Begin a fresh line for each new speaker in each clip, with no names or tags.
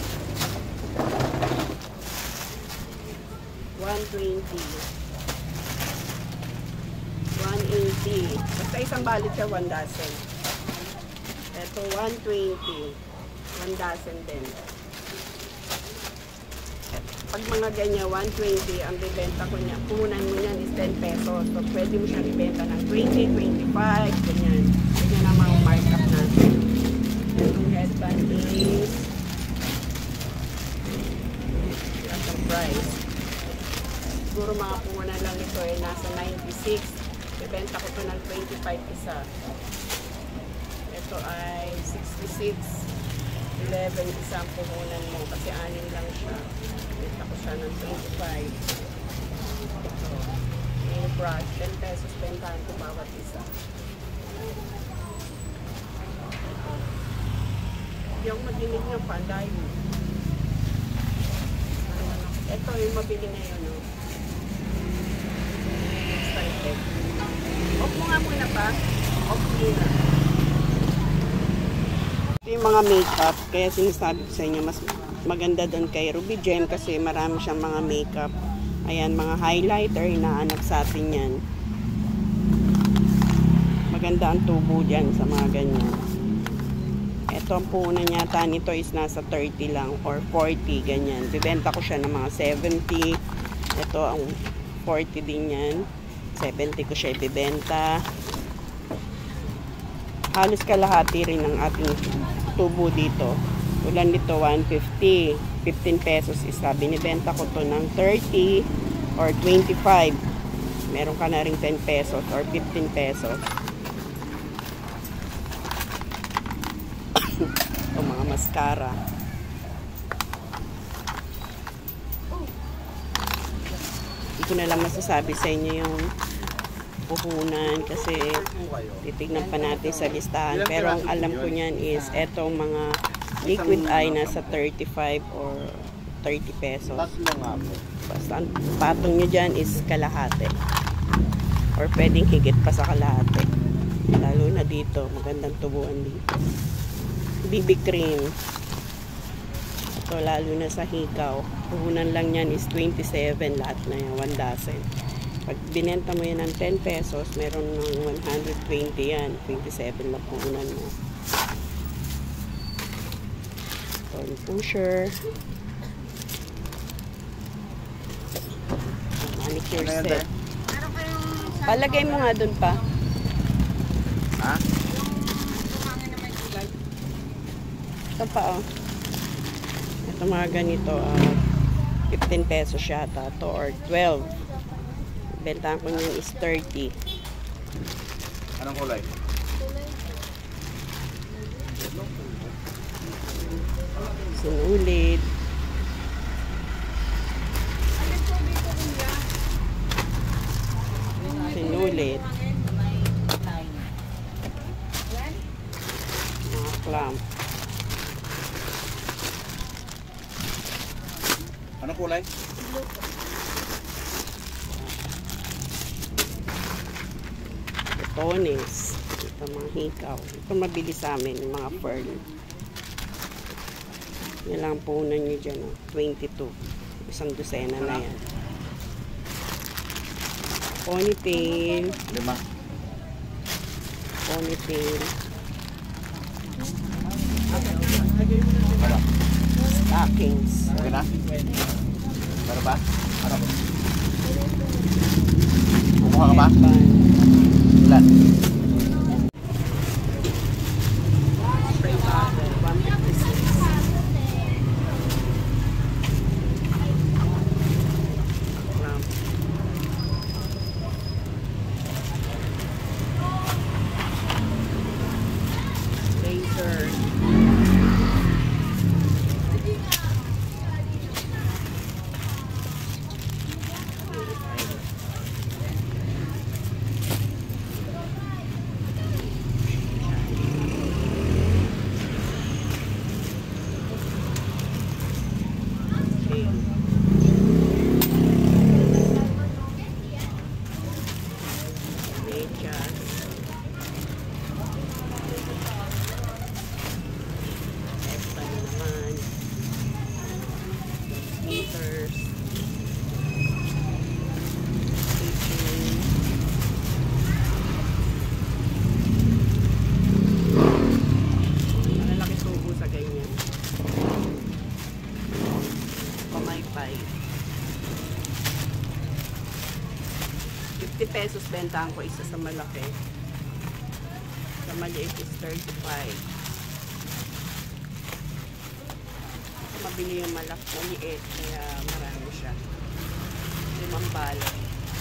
180. Basta isang balot siya, 1 dozen. Ito, 120. 1 dozen din. Pag mga ganyan, 120, ang bibenta ko niya, puhunan mo niyan is 10 pesos. So, pwede mo siyang ibenta ng 20, 25, ganyan. Ganyan ang mga markup natin. Itong headband is ang price. Siguro mga puhunan lang ito eh, nasa 96. Bibenta ko ito ng 25 isa. Ito ay 66. 11 isang puhunan mo kasi 6 lang siya. Bibenta ko siya ng 25. Ito. Yung brush, 10 pesos bentahan ko bawat isa. Yung madinig ng panday mo. Ito yung mabili ngayon, no? Off mo nga muna pa. Off muna. Ito yung mga makeup. Kaya sinasabi ko sa inyo, mas maganda doon kay Ruby Gem kasi marami siyang mga makeup. Ayan, mga highlighter. Hinahanap sa atin yan. Maganda ang tubo dyan sa mga ganyan. Ito ang puhunan yata nito is nasa 30 lang or 40 ganyan. Bibenta ko siya ng mga 70. Ito ang 40 din yan. 70 ko siya ibibenta. Halos kalahati rin ng ating tubo dito. Ulan dito 150. 15 pesos isa. Binibenta ko to ng 30 or 25. Meron ka na rin 10 pesos or 15 pesos. Ito mga mascara. Hindi ko na lang masasabi sa inyo yung puhunan kasi titignan pa natin sa listahan. Pero ang alam ko niyan is etong mga liquid eye nasa 35 or 30 pesos. Basta ang patong nyo dyan is kalahati. Or pwedeng higit pa sa kalahati. Lalo na dito. Magandang tubuan dito. BB cream. Ito lalo na sa hikaw. Puhunan lang yan is 27 lahat na yan. 1 dozen. Pag binenta mo yan ng 10 pesos, meron ng 120 yan. 27 lang puhunan mo. Ito pusher. Manicure set. Palagay mo nga dun pa.
Ha?
Ito pa oh. Ito mga ganito 15 pesos yata to or 12. Bentahan ko niyan is 30.
Anong kulay?
Sinulid. Sinulid. clamp.
Anong kulay?
Tonis. Ito mga hikaw. Ito mabili sa amin, yung mga pearl. Yan lang punan nyo dyan. 22. Isang dosena na yan. Ponytail.
5.
Ponytail.
Ano?
Stockings.
Okay na? Meron ba? Ano? Kumuha ka ba? Ilan?
Spray bottle. 156. Clamp. Laser. Medyas. Esta na naman. Meters. Kitchen. Malalaki tubo sa ganyan. Pamaypay. 50 pesos bentahan ko isa sa malaki. Sa maliit is 35. Mabili yung maliit kaya marami siya. 5 balot.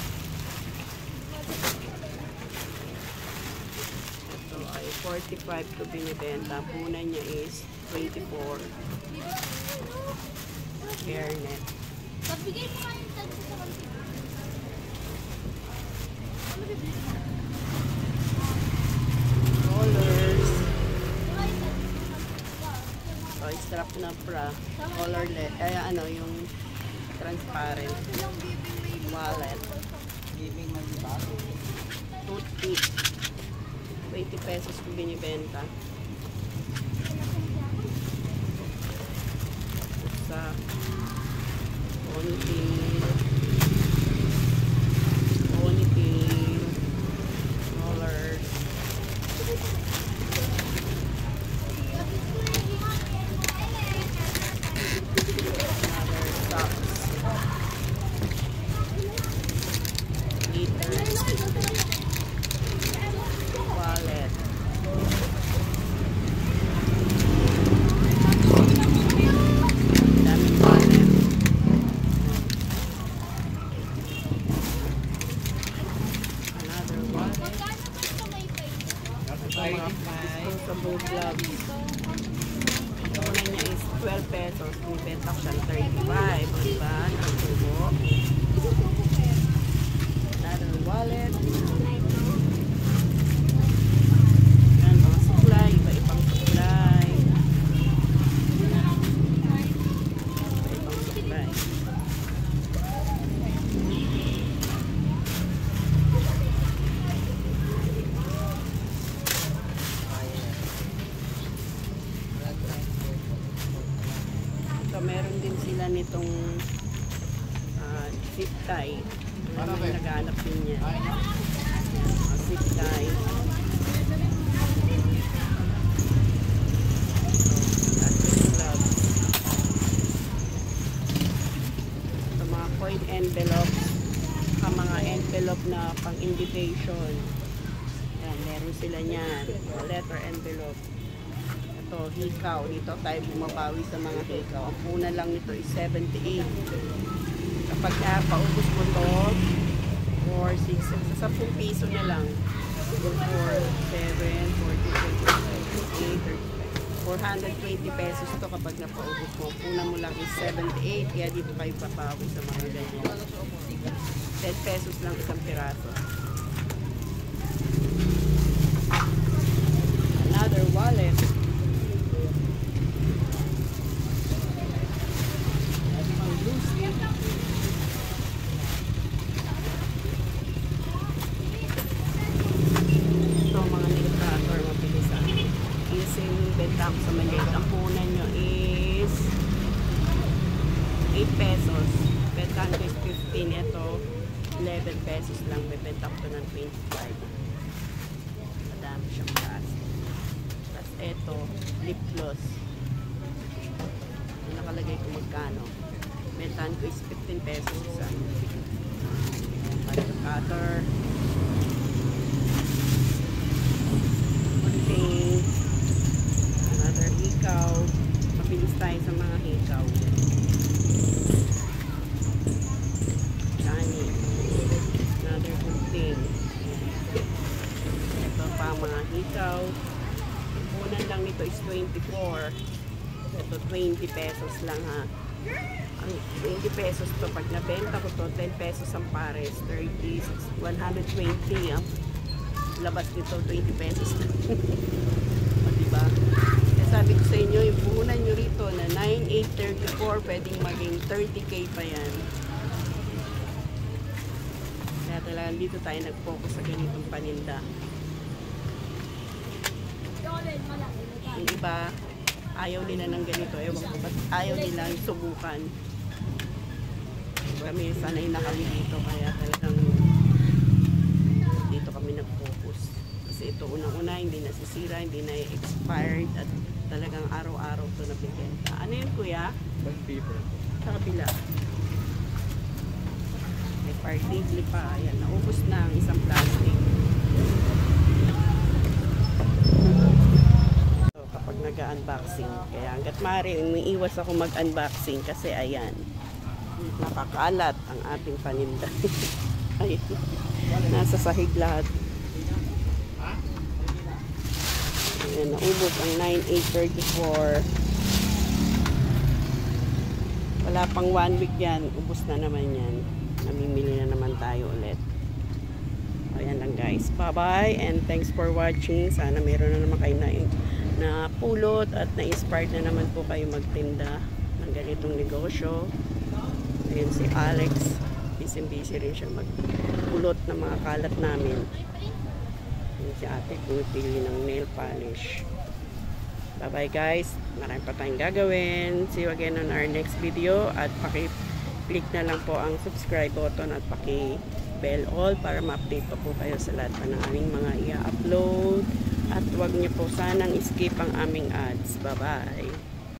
Ito ay 45 to binibenta. Punan niya is 24. Hairnet.
Pagbigay mo nga yung tag sa
Rollers. So, strap na bra. Colorless. Ano, yung transparent. Wallet. Toothpick. 20 pesos ko binibenta. Sa ponytail. Ponytail. Rollers. Another socks. Glitters. Wallet. Daming wallet. Another wallet. Ito mga disposable gloves. Ito na niya is 12 pesos. Bumibenta ko siya ng 35. O diba? Nakakubo. Another wallet. Yan, mga supply. Iba-ibang supply. Iba-ibang supply. So, meron din sila nitong zip tie. May naghanap din niya. Zip tie. Gloves. Ito mga coin envelope. Mga envelope na pang invitation. Yan, meron sila niyan. Letter envelope. Ito, hikaw. Dito tayo bumabawi sa mga hikaw. Ang puna lang nito is 78. Kapag paubos mo to, 4, 6, sa 10 piso na lang. 4, 7, 4, 420 pesos to kapag napaubos mo. Puna mo lang is 78. Kaya dito kayo papawi sa mga ganyan. 10 pesos lang isang piraso. Another wallet. ako sa maliit. Ang punan nyo is 8 pesos. Bentahan ko is 15. Ito, 11 pesos lang. Bebenta ko ng 25. Madami siyang plastic. Tapos ito, lip gloss. Nakalagay ko magkano. Bentahan ko is 15 pesos isa. Butter cutter. Kunting. Another hikaw. Mabilis tayo sa mga hikaw. Chani. Another kunting. Ito pa mga hikaw. Unan lang nito is 24. Ito 20 pesos lang ha. Ang 20 pesos to, pag nabenta ko to, 10 pesos ang pares, 30, 120 ang labas nito, 20 pesos na. O diba? Kaya sabi ko sa inyo, yung puhunan nyo rito na 9,834, pwedeng maging 30k pa yan. Kaya talagang dito tayo nag-focus sa ganitong paninda. Yung iba, ayaw nila ng ganito. Ewan ko ba't ayaw nila subukan. Kami sanay na kami dito. Kaya talagang dito kami nag-focus. Kasi ito unang-una, hindi nasisira, hindi na expired. At talagang araw-araw ito nabibenta. Ano yun kuya?
Bag paper.
Sa kabila. May partigli pa. Ayan, naubos na ang isang plastic. Kapag nag-unboxing. Kaya hanggat maaari, umiiwas ako mag-unboxing kasi ayan, nakakalat ang ating paninda. Ayan, nasa sahig lahat. Ayan, naubos ang 9,834. Wala pang 1 week yan, ubos na naman yan. Namimili na naman tayo ulit. Ayan lang guys, bye bye and thanks for watching. Sana meron na naman kayo na pulot at na-inspired na naman po kayo magtinda ng ganitong negosyo. Ayun si Alex, busy rin siya magpulot ng mga kalat namin. Ayun si ate, pumipili ng nail polish. Bye bye guys, marami pa tayong gagawin. See you again on our next video at paki-click na lang po ang subscribe button at paki-bell all para ma-update pa po kayo sa lahat pa ng aming mga i-upload. At huwag niyo po sanang skip ang aming ads. Bye-bye!